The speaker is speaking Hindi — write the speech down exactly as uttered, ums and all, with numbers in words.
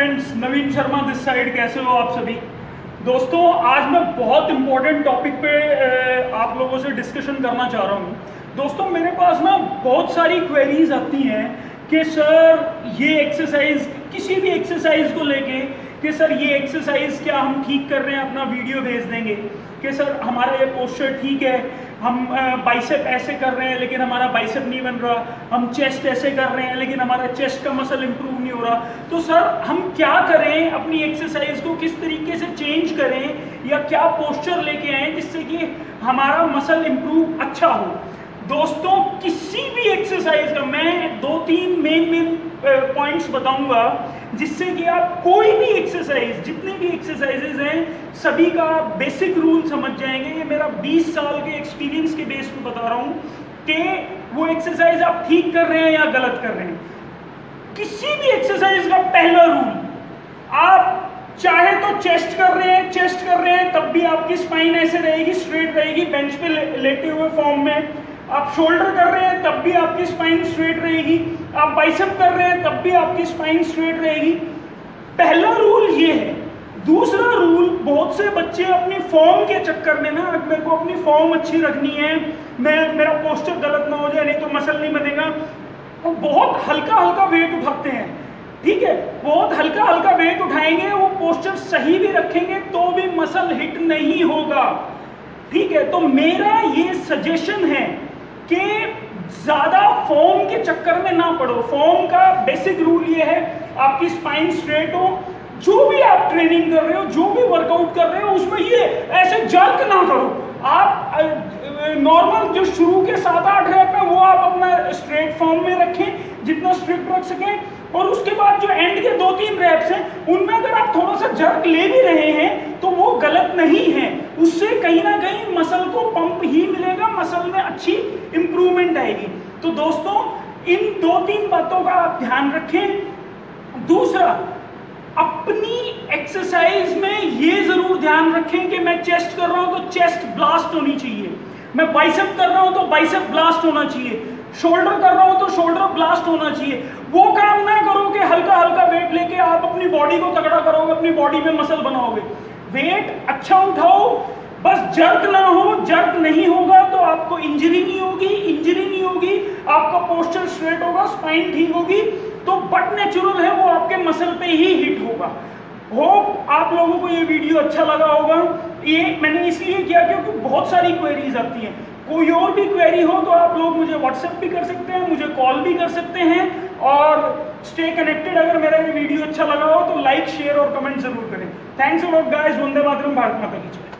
Friends, Naveen Sharma this side. कैसे हो आप सभी दोस्तों? आज मैं बहुत इंपॉर्टेंट टॉपिक पे आप लोगों से डिस्कशन करना चाह रहा हूँ। दोस्तों, मेरे पास ना बहुत सारी क्वेरीज आती हैं कि सर ये एक्सरसाइज, किसी भी एक्सरसाइज को लेके कि सर ये एक्सरसाइज क्या हम ठीक कर रहे हैं, अपना वीडियो भेज देंगे कि सर हमारा ये पोस्चर ठीक है, हम बाइसेप ऐसे कर रहे हैं लेकिन हमारा बाइसेप नहीं बन रहा, हम चेस्ट ऐसे कर रहे हैं लेकिन हमारा चेस्ट का मसल इंप्रूव नहीं हो रहा। तो सर हम क्या करें, अपनी एक्सरसाइज को किस तरीके से चेंज करें या क्या पोस्चर लेके आए जिससे कि हमारा मसल इंप्रूव अच्छा हो। दोस्तों, किसी भी एक्सरसाइज का मैं दो तीन मेन मेन पॉइंट्स बताऊंगा जिससे कि आप कोई भी एक्सरसाइज, जितने भी एक्सरसाइजेज हैं सभी का बेसिक रूल समझ जाएंगे। ये मेरा बीस साल के एक्सपीरियंस के बेस पे बता रहा हूं कि वो एक्सरसाइज आप ठीक कर रहे हैं या गलत कर रहे हैं। किसी भी एक्सरसाइज का पहला रूल, आप चाहे तो चेस्ट कर रहे हैं चेस्ट कर रहे हैं तब भी आपकी स्पाइन ऐसे रहेगी, स्ट्रेट रहेगी, बेंच पे ले, लेटे हुए फॉर्म में। आप शोल्डर कर रहे हैं तब भी आपकी स्पाइन स्ट्रेट रहेगी, आप बाइसेप कर रहे हैं तब भी आपकी स्पाइन स्ट्रेट रहेगी। पहला रूल ये है। दूसरा रूल, बहुत से बच्चे अपनी फॉर्म के चक्कर में ना, मेरे को अपनी फॉर्म अच्छी रखनी है, मैं मेरा पोस्चर गलत ना हो जाए नहीं तो मसल नहीं बनेगा, वो बहुत हल्का हल्का वेट उठाते हैं। ठीक है, बहुत हल्का हल्का वेट उठाएंगे, वो पोस्चर सही भी रखेंगे तो भी मसल हिट नहीं होगा। ठीक है, तो मेरा ये सजेशन है कि ज्यादा फॉर्म के चक्कर में ना पड़ो। फॉर्म का बेसिक रूल ये है, आपकी स्पाइन स्ट्रेट हो, जो भी आप ट्रेनिंग कर रहे हो, जो भी वर्कआउट कर रहे हो, उसमें ये ऐसे जर्क ना करो। आप नॉर्मल जो शुरू के सात आठ रैप है वो आप अपना स्ट्रेट फॉर्म में रखें, जितना स्ट्रिक्ट रख सकें, और उसके बाद जो एंड के दो तीन रैप्स हैं उनमें अगर आप थोड़ा सा जर्क ले भी रहे हैं तो वो गलत नहीं है। उससे कहीं ना कहीं मसल को पंप ही मिलेगा, मसल में अच्छी इंप्रूवमेंट आएगी। तो दोस्तों, इन दो तीन बातों का आप ध्यान रखें। दूसरा, अपनी एक्सरसाइज में ये जरूर ध्यान रखें कि मैं चेस्ट कर रहा हूं तो चेस्ट ब्लास्ट होनी चाहिए, मैं बाइसेप कर रहा हूं तो बाइसेप ब्लास्ट होना चाहिए, शोल्डर कर रहा हूं तो शोल्डर ब्लास्ट होना चाहिए। वो काम ना करो कि हल्का हल्का वेट लेके आप अपनी बॉडी को तगड़ा करोगे, अपनी बॉडी में मसल बनाओगे। वेट अच्छा उठाओ, बस जर्क ना हो। जर्क नहीं होगा तो आपको इंजरी नहीं होगी, इंजरी नहीं होगी आपका पोस्चर स्ट्रेट होगा, स्पाइन ठीक होगी, तो बट नेचुरल है वो आपके मसल पे ही हिट होगा। होप आप लोगों को ये वीडियो अच्छा लगा होगा। ये मैंने इसलिए किया क्योंकि बहुत सारी क्वेरीज आती हैं। कोई और भी क्वेरी हो तो आप लोग मुझे व्हाट्सएप भी कर सकते हैं, मुझे कॉल भी कर सकते हैं। और स्टे कनेक्टेड। अगर मेरा ये वीडियो अच्छा लगा हो तो लाइक, शेयर और कमेंट जरूर करें। Thanks a lot guys. Vande Mataram, Bharat माता की जय।